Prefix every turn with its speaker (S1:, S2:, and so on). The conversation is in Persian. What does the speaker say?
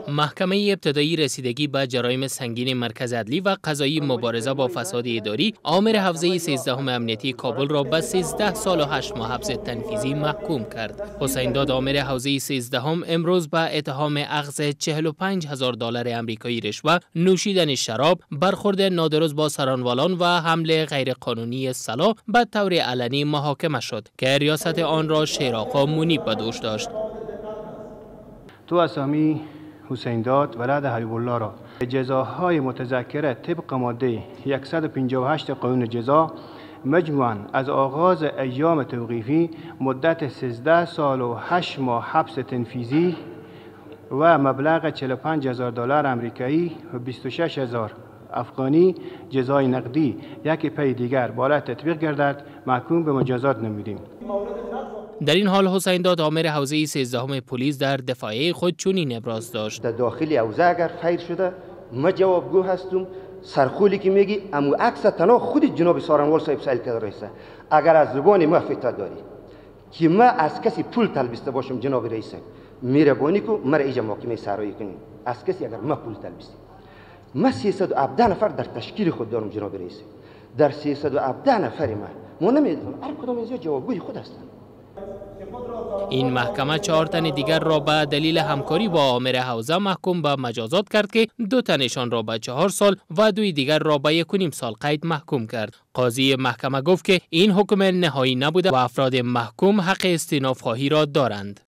S1: محکمه ابتدایی رسیدگی به جرایم سنگین مرکز عدلی و قضایی مبارزه با فساد اداری عامر حوزه 13 امنیتی کابل را به 13 سال و 8 ماه حبس تنفیذی محکوم کرد. حسین داد عامر حوزه 13 امروز به اتهام اخذ $45,000 آمریکایی رشوه، نوشیدن شراب، برخورد نادرست با سرانوالان و حمله غیرقانونی سلاح به طور علنی محاکمه شد که ریاست آن را شیرآقا منیب به دوش داشت.
S2: تو اسامی حسین داد ولد حبیب الله را جزاهای متذکره طبق ماده 158 قانون جزا مجموعاً از آغاز ایام توقیفی مدت 13 سال و 8 ماه حبس تنفیذی و مبلغ $45,000 آمریکایی و 26,000 افغانی جزای نقدی یکی پی دیگر بالا تطبیق گردد محکوم به مجازات نمودیم.
S1: در این حال حسین داد عامر حوزه 13 پلیس در دفاعی خود چنین ابراز داشت:
S3: در داخل حوزه اگر خیر شده ما جوابگو هستم. سرخولی که میگی امو عکس تنها خود جناب سارنوال صاحب سائل کرده رئیسه. اگر از زبان ما فکر داری که ما از کسی پول طلبیسته باشم جناب رئیس مهربانی کو مرا اینجا محاکمه سرایی کنیم. از کسی اگر ما پول طلبیسته ما 317 نفر در تشکیل خود دارم جناب رئیس. در 317 نفر ما نمیدونم هر کدام از جوابگوی خود هستند.
S1: این محکمه 4 تن دیگر را به دلیل همکاری با عامر حوزه محکوم به مجازات کرد که 2 تنشان را به 4 سال و 2 دیگر را به 1.5 سال قید محکوم کرد. قاضی محکمه گفت که این حکم نهایی نبوده و افراد محکوم حق استئناف خواهی را دارند.